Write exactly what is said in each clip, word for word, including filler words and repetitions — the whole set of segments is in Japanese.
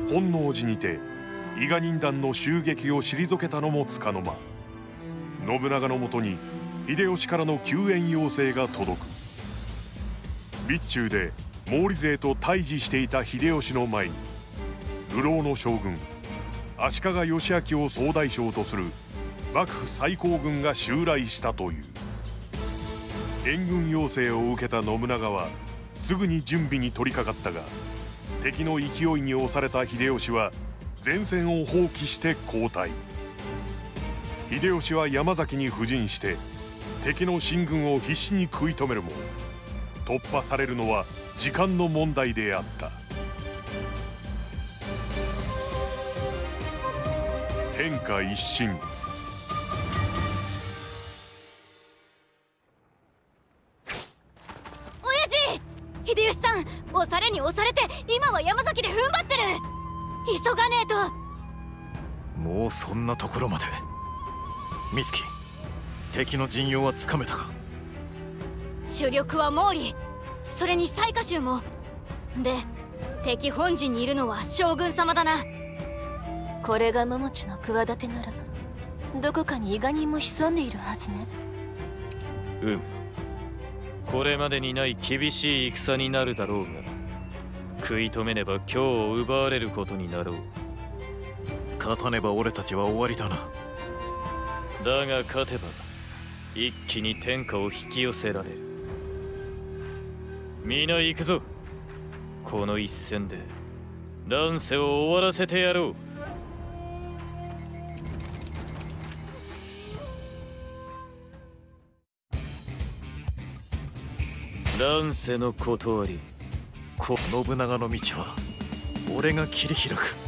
本能寺にて伊賀忍団の襲撃を退けたのもつかの間、信長のもとに秀吉からの救援要請が届く。備中で毛利勢と対峙していた秀吉の前に、流浪の将軍足利義昭を総大将とする幕府最高軍が襲来したという。援軍要請を受けた信長はすぐに準備に取り掛かったが、敵の勢いに押された秀吉は前線を放棄して後退。秀吉は山崎に布陣して敵の進軍を必死に食い止めるも、突破されるのは時間の問題であった。天下一新。 親父、秀吉さん押されに押されて今は山崎で踏ん張ってる。急がねえと。 もうそんなところまで。美月、敵の陣容はつかめたか？ 主力は毛利、それに雑賀衆も。で、敵本陣にいるのは将軍様だな。 これが桃地の企てなら、どこかに伊賀人も潜んでいるはずね。 うむ、これまでにない厳しい戦になるだろうが、食い止めねば今日を奪われることになろう。 勝たねば俺たちは終わりだな。 だが勝てば一気に天下を引き寄せられる。皆行くぞ。この一戦で乱世を終わらせてやろう。乱世の断り。 信長の道は俺が切り開く。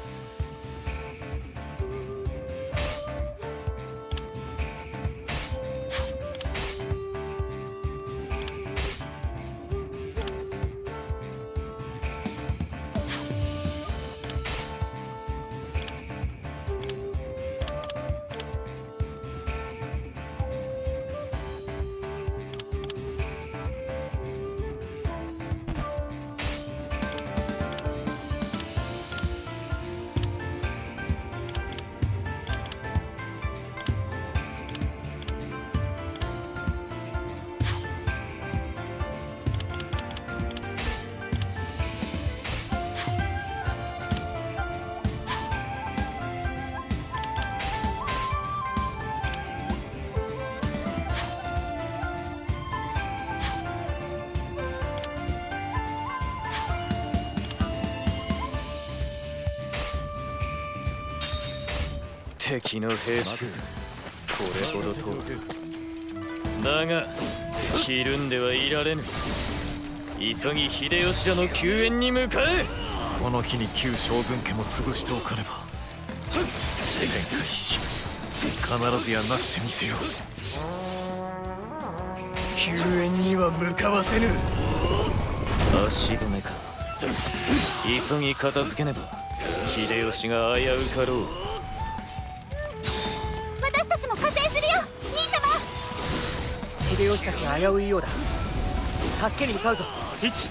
敵の兵数これほどと。だがひるんではいられぬ。急ぎ秀吉らの救援に向かえ。 この機に旧将軍家も潰しておかねば。天下一新、必ずやなしてみせよう。 救援には向かわせぬ。 足止めか。急ぎ片付けねば秀吉が危うかろう。 私たちも加勢するよ、兄様。 秀吉たちが危ういようだ。助けに向かうぞ。一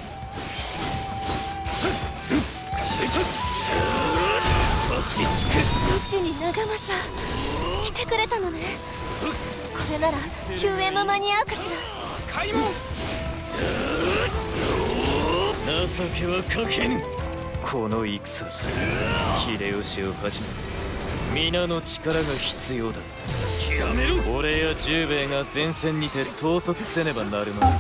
うちに長政来てくれたのね。これなら救援も間に合うかしら。 開門。 情けはかけぬ。この戦、秀吉をはじめ皆の力が必要だ。 やめろ。 俺や十兵衛が前線にて統率せねばなるまい。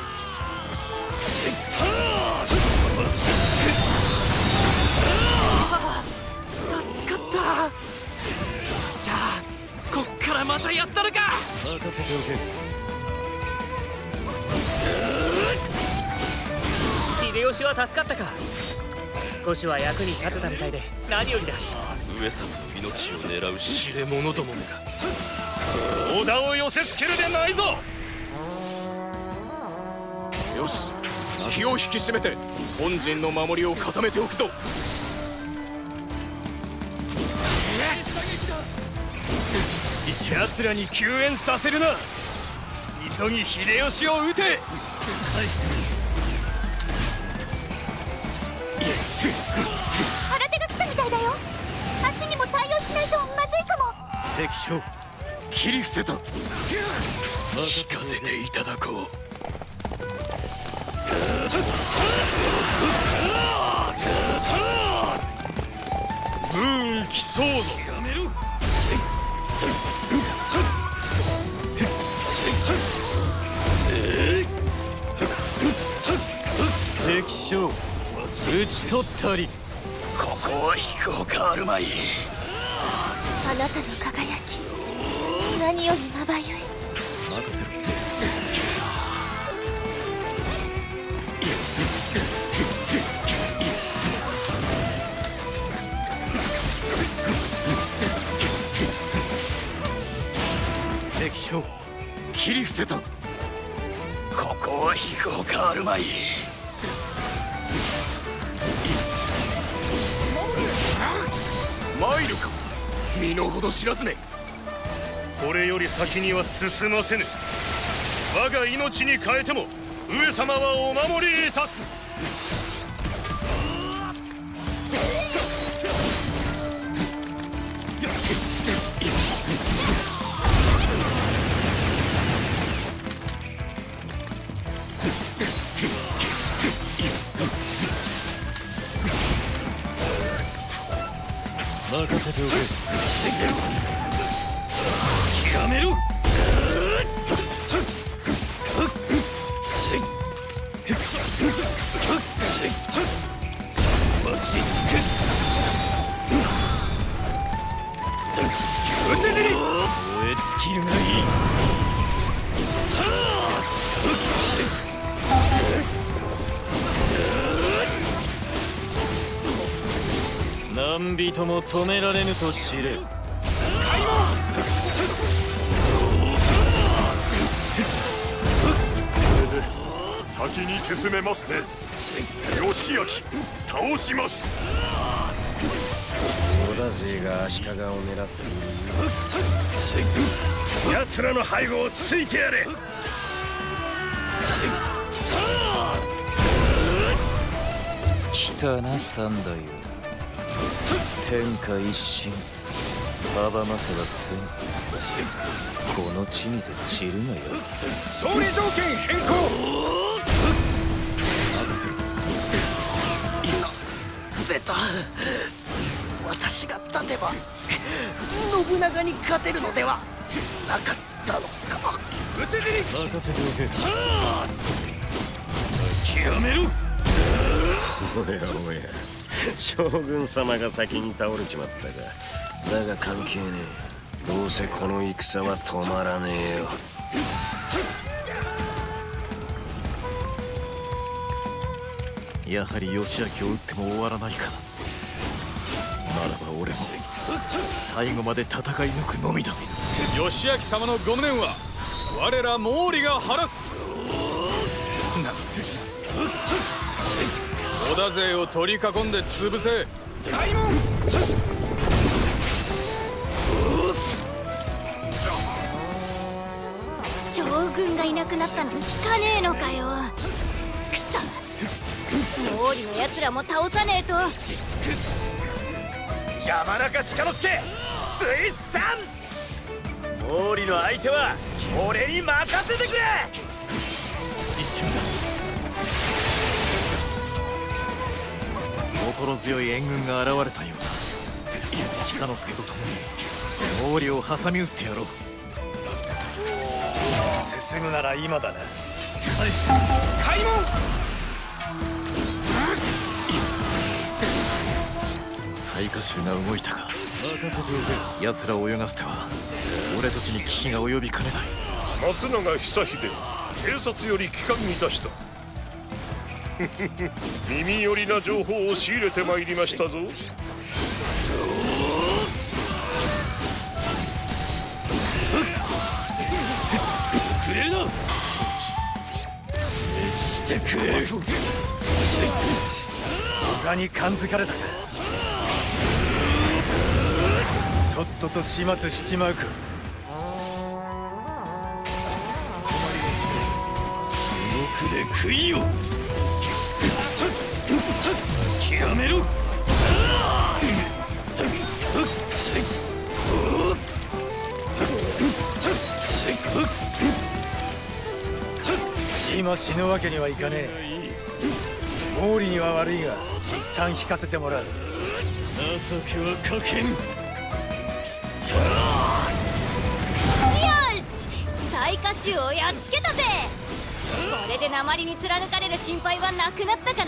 助かった。よっしゃ、こっからまたやったのか。 任せておけ。 秀吉は助かったか。少しは役に立てたみたいで何よりだ。 上様の命を狙う知れ者どもめが織田を寄せつけるでないぞ。 よし、気を引き締めて本陣の守りを固めておくぞ。 奴らに救援させるな。急ぎ秀吉を撃て。返してみる。 新手敵将切り伏せと聞かせていただこう。武運競そうぞ。やめろ。 敵将討ち取ったり。 ここは引くほかあるまい。 あなたの輝き何よりまばゆい。 任せろ。敵将切り伏せと。 ここは引くほかあるまい。参るか身の程知らずめ。 これより先には進ませぬ。我が命に代えても上様はお守りいたす。 任せておけ。やめろ。 わし尽くす。討ち死に。 燃え尽きるがいい。何人も止められぬと知れ。 先に進めますね。義明倒します。 織田勢が足利を狙っている。 奴らの背後をついてやれ。 来たな三太夫。天下一心阻ませはせん。この地にて散るがよ。 勝利条件変更。 任せろ。 ゼタ、私が立てば信長に勝てるのではなかったのか。討ち死に。 任せておけ。諦めろ。 おやおや、将軍様が先に倒れちまったが、だが関係ねえ。どうせこの戦は止まらねえよ。 やはり義明を撃っても終わらないか。ならば俺も最後まで戦い抜くのみだ。 義明様のご無念は我ら毛利が晴らす。織田勢を取り囲んで潰せ。開門。 将軍がいなくなったの聞かねえのかよ。くそ、毛利のやつらも倒さねえと。 山中鹿之助、水産。毛利の相手は俺に任せてくれ。 一瞬だ。心強い援軍が現れたようだ。鹿之助と共に毛利を挟み撃ってやろう。 進むなら今だな。開門。 雑賀衆が動いたが、奴らを泳がせては俺たちに危機が及びかねない。 松永久秀、警察より帰還いたした。耳寄りな情報を仕入れてまいりましたぞ。 くれな。熱してくれ。他に感づかれたか。とっとと始末しちまうか。地獄で食いよ。やめろ。 今死ぬわけにはいかねえ。毛利には悪いが一旦引かせてもらう。情けはかけぬ。よし、最下衆をやっつけたぜ。これで鉛に貫かれる心配はなくなったかな。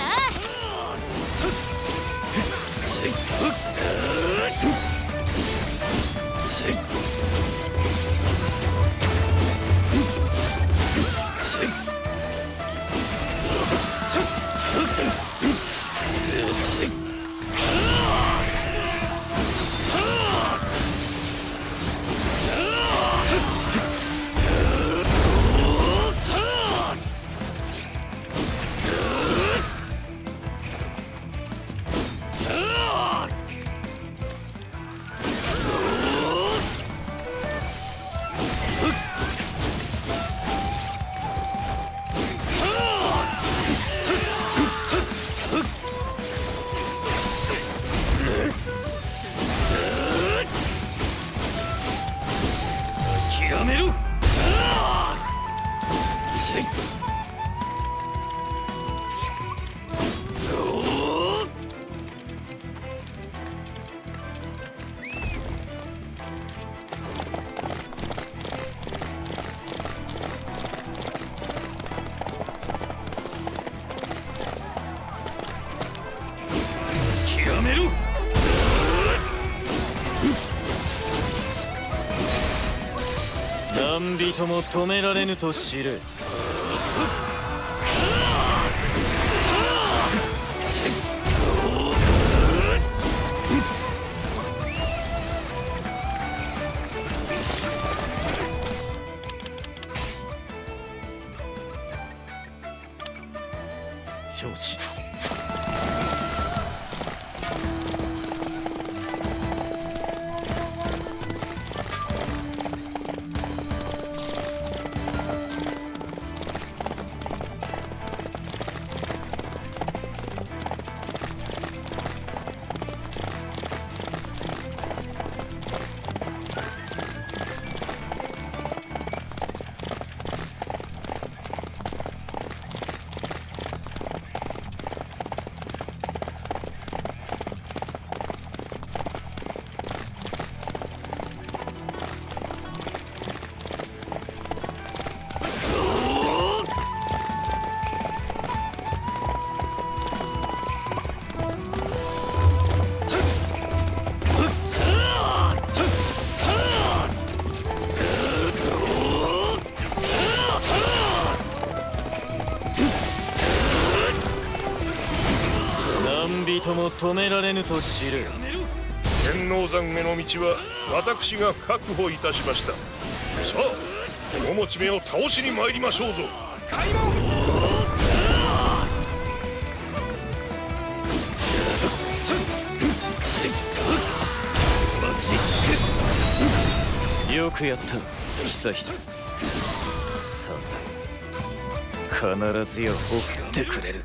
何人も止められぬと知れ。 承知。 人も止められぬと知れ。 天王山への道は私が確保いたしました。さあ桃地めを倒しに参りましょうぞ。開門。 よくやった久秀。さあ必ずや送ってくれる。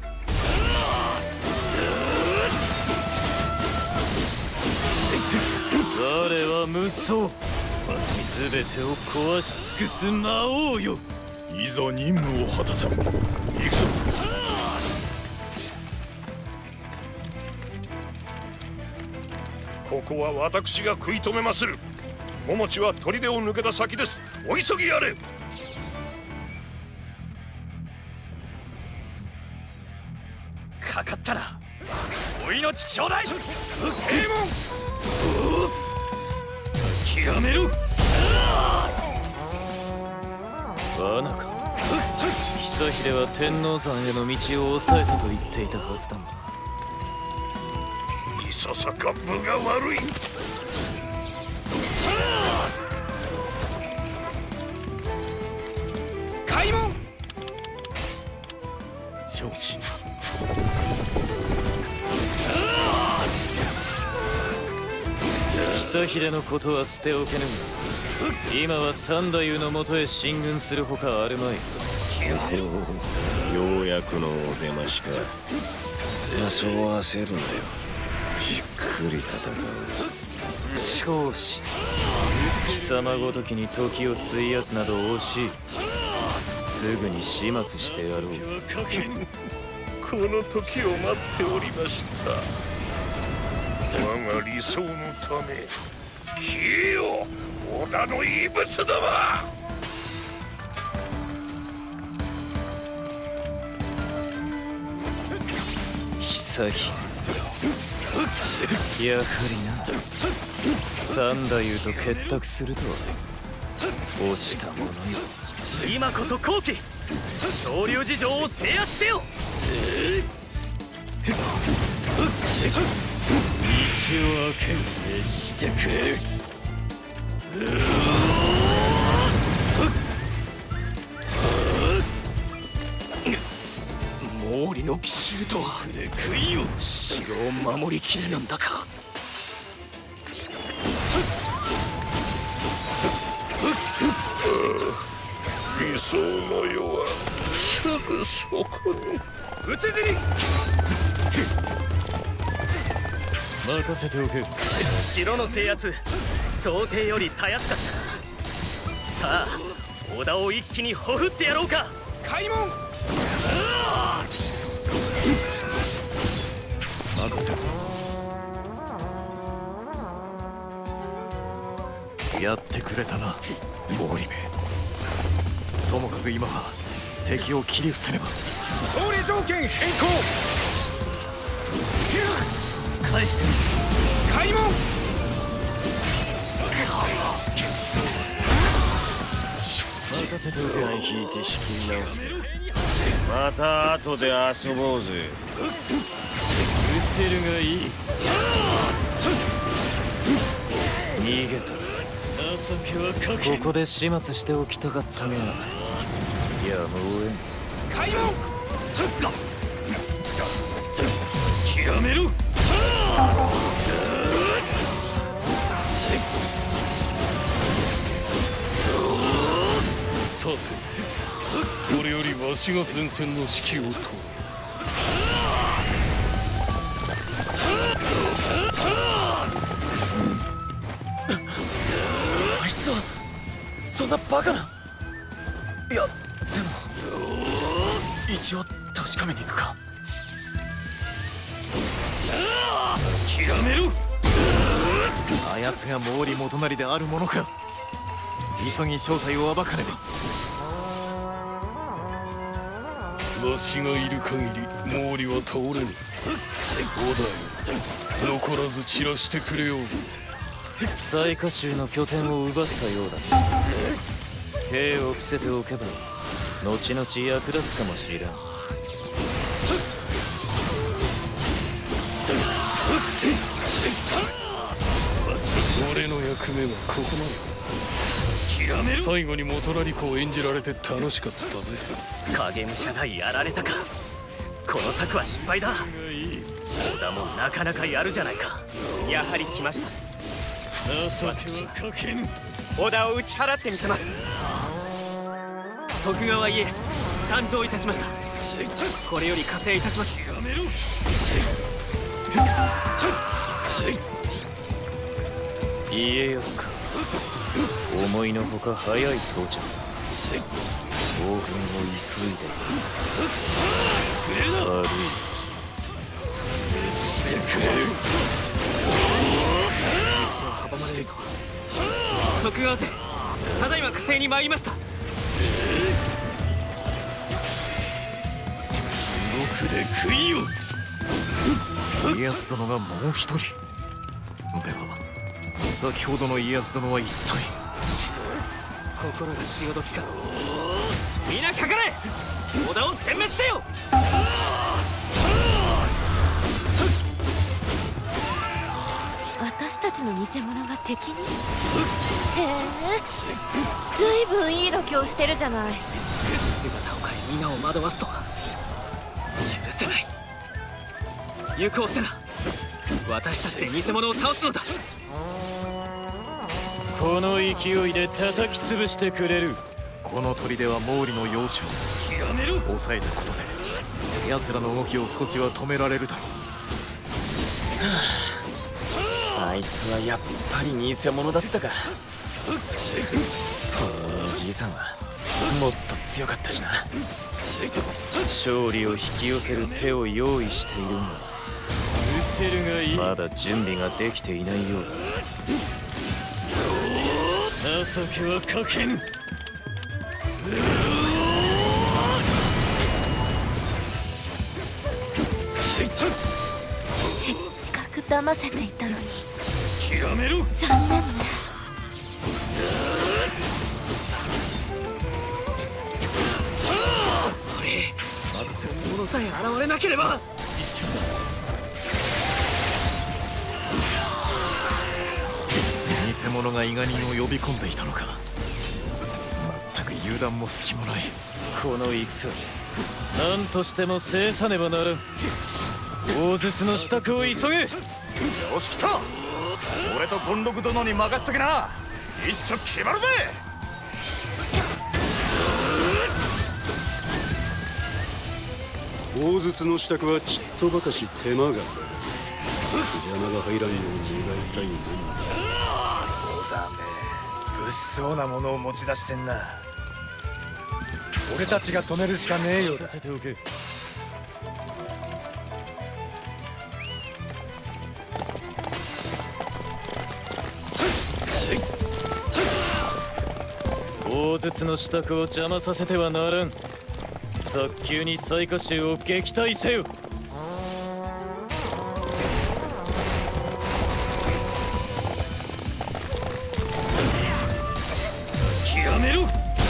我は無双。すべてを壊し尽くす魔王よ。 いざ任務を果たさん。行くぞ。ここは私が食い止めまする。桃地は砦を抜けた先です。お急ぎやれ。 かかったらお命ちょうだい。平門。諦めろ。罠か。久秀は天王山への道を抑えたと言っていたはずだが、 いささか分が悪い。 開門。 承知。 久秀のことは捨ておけぬが、今は三太夫のもとへ進軍するほかあるまい。 ようやくのお出ましか。まあそう焦るなよ。じっくり戦う。 少子貴様ごときに時を費やすなど惜しい。 すぐに始末してやろう。 この時を待っておりました。我が理想のため消えよ織田の異物ども。 久日やはりな、三太夫と結託するとは落ちたものよ。 今こそ好機、昇竜事情を制圧せよ。 道を開けしてくれ。 毛利の奇襲とは城を守りきれぬんだか。 理想の世はすぐそこに。 討ち死に任せておけ。 城の制圧想定よりたやすかった。さあ織田を一気にほふってやろうか。開門。 任せろ。やってくれたな毛利め。ともかく今は敵を切り伏せねば。 勝利条件変更。返して開門。 任せておけ。 一旦引いて仕切り直す。また後で遊ぼうぜ。 伏せるがいい。逃げた。情けはかけ。ここで始末しておきたかったがやむを得ん。 開門。極めろ。 さてこれよりわしが前線の指揮を執る。 あいつはそんなバカな。いやでも一応確かめに行くか。 極めろ。あやつが毛利元就であるものか。急ぎ正体を暴かねば。 わしがいる限り毛利は倒れぬ。織田よ残らず散らしてくれようぞ。 雑賀衆の拠点を奪ったようだ。兵を伏せておけば後々役立つかもしれん。 俺の役目はここまで。最後に元就公を演じられて楽しかったぜ。 影武者がやられたか。この策は失敗だ。織田もなかなかやるじゃないか。やはり来ました。私が織田を打ち払ってみせます。徳川家康参上いたしました。これより加勢いたします。 家康か。思いのほか早い到着。興奮を急いで悪いしてくれる。 阻まれるとは。徳川勢ただいま加勢に参りました。 地獄で食いよ。家康殿がもう一人。では先ほどの家康殿は一体。 心が潮時か。皆かかれ。織田を殲滅せよ。 私たちの偽物が敵に。へえ、ずいぶんいい度胸してるじゃない。 姿を変え皆を惑わすとは許せない。行こうせな。私たちで偽物を倒すのだ。 この勢いで叩き潰してくれる。この砦は毛利の要所を抑えたことで奴らの動きを少しは止められるだろう。あいつはやっぱり偽物だったか。このおじいさんはもっと強かったしな。勝利を引き寄せる手を用意しているが、ルセルがいい。まだ準備ができていないようだ。情けはかけぬ。 せっかく騙せていたのに。 極めろ。 残念ね。 物さえ現れなければ。 偽物が伊賀人を呼び込んでいたのか。全く油断も隙もない。 この戦、何としても制さねばならん。大筒の支度を急げ。よし来た。俺と権六殿に任せとけな。一丁決まるぜ。 大筒の支度はちっとばかし手間がかかる。邪魔が入らんように願いたいもんだ。 ダメ、物騒なものを持ち出してんな。俺たちが止めるしかねえようだ。 させておけ。大筒の支度を邪魔させてはならん。早急に雑賀衆を撃退せよ。極めろ。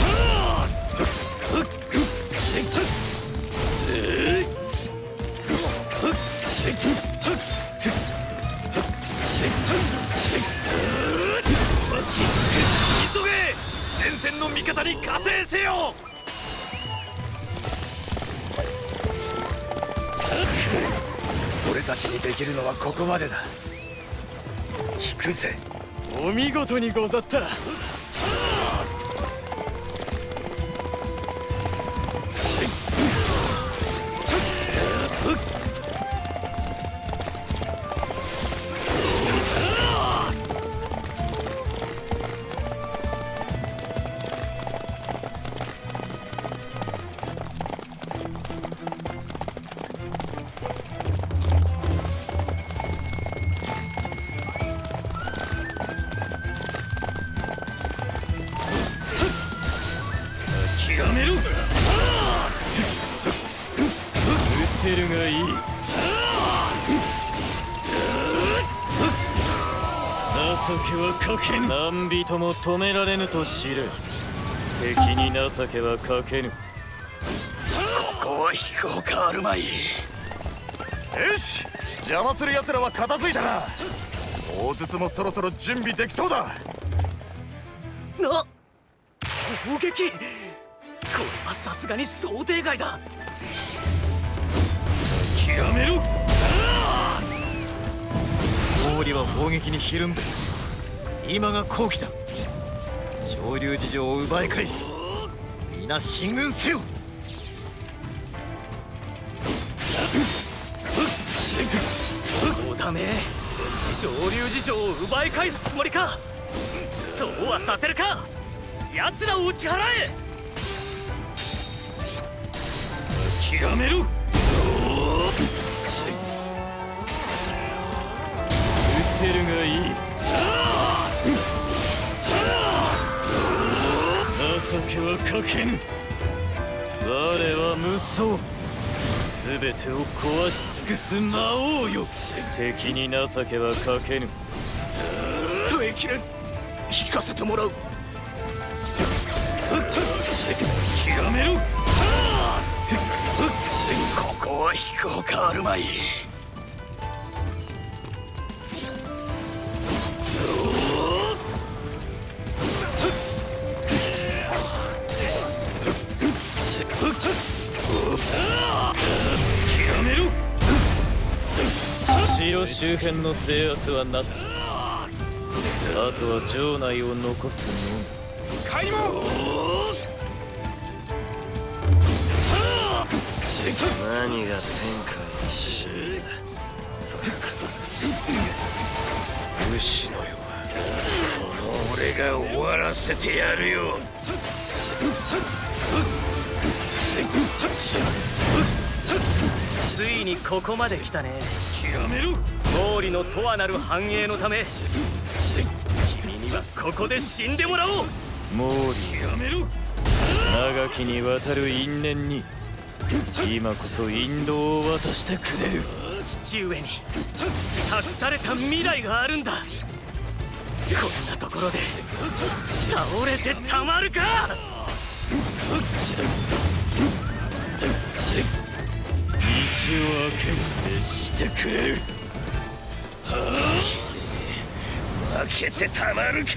急げ。前線の味方に加勢せよ。俺たちにできるのはここまでだ。引くぜ。 お見事にござった。やめろ。ルセルがいい。情けはかけぬ。何人も止められぬと知れ。敵に情けはかけぬ。 ここは飛行かあるまい。よし、邪魔する奴らは片付いたな。大筒もそろそろ準備できそうだ。 な、砲撃。これはさすがに想定外だ。 極めろ。 毛利は砲撃にひるんで、今が好機だ。昇龍事情を奪い返す。皆進軍せよ。 おだめ、昇龍事情を奪い返すつもりか。そうはさせるか。奴らを打ち払え。 極めろ。ルセルがいい。情けはかけぬ。我は無双。すべてを壊し尽くす魔王よ。敵に情けはかけぬ。 耐えきれん。引かせてもらう。 極めろ。 ここは飛行かあるまい。 極めろ。城周辺の制圧はなった。あとは城内を残すのみ。 開門。 何が天下一周だ。 主のよ、この俺が終わらせてやるよ。 ついにここまで来たね。 やめろ。 毛利の永遠なる繁栄のため君にはここで死んでもらおう。 毛利やめろ。長きにわたる因縁に今こそ引導を渡してくれる。 父上に託された未来があるんだ。こんなところで倒れてたまるか。 道を開けしてくれる。 負けてたまるか。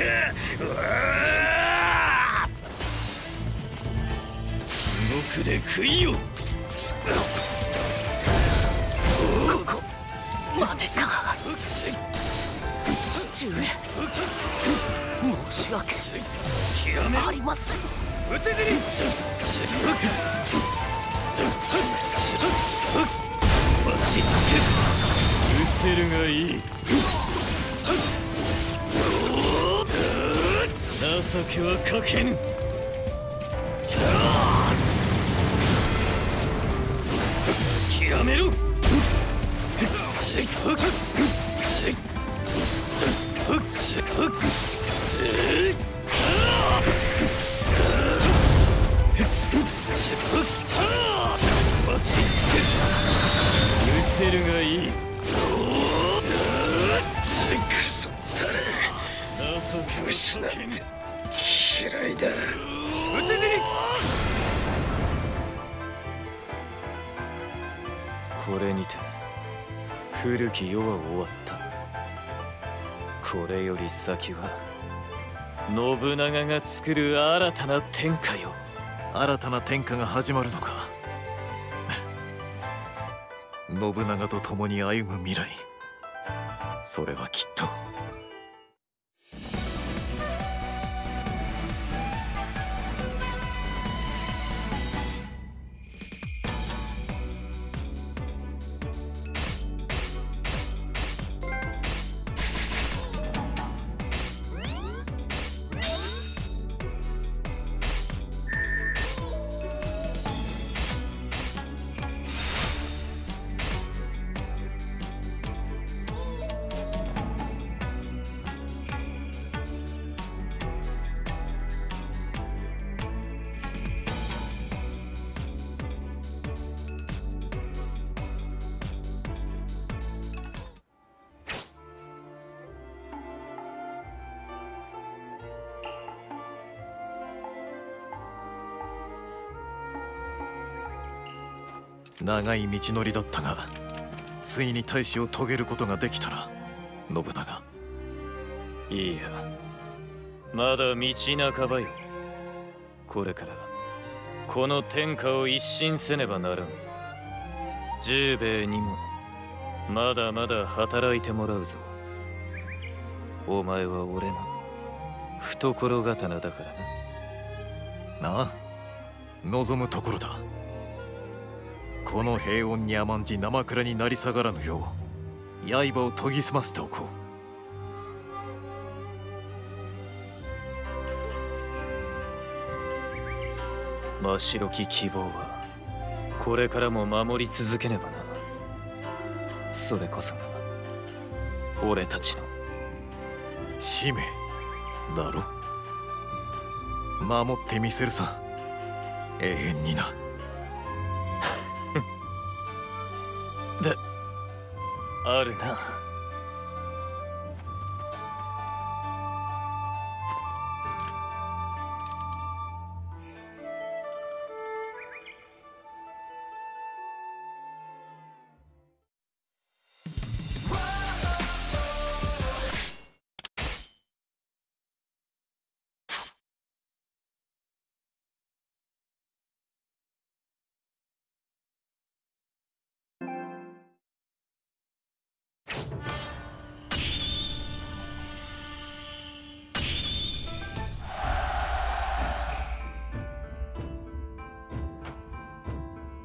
地獄で食いよ。 ここまでか。父上、申し訳ありません。討ち死に。 わしつけ。失せるがいい。情けはかけぬ。やめろ。わしつけ。許せるがいい。 クソったれ。失って嫌いだ。 討ち死に。 これにて古き世は終わった。これより先は信長が作る新たな天下よ。 新たな天下が始まるのか。信長と共に歩む未来、それはきっと長い道のりだったが、ついに大志を遂げることができたな、信長。 いや、まだ道半ばよ。これからこの天下を一新せねばならん。十兵衛にもまだまだ働いてもらうぞ。お前は俺の懐刀だからな。 なあ、望むところだ。この平穏に甘んじ生蔵になり下がらぬよう刃を研ぎ澄ませておこう。真白き希望はこれからも守り続けねばな。それこそが俺たちの使命だろ。守ってみせるさ、永遠にな。 であるな。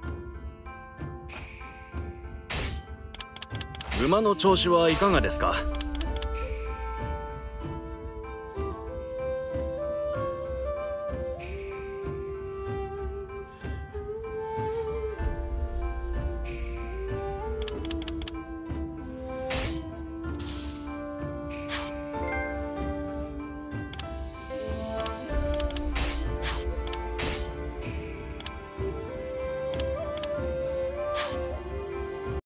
馬の調子はいかがですか。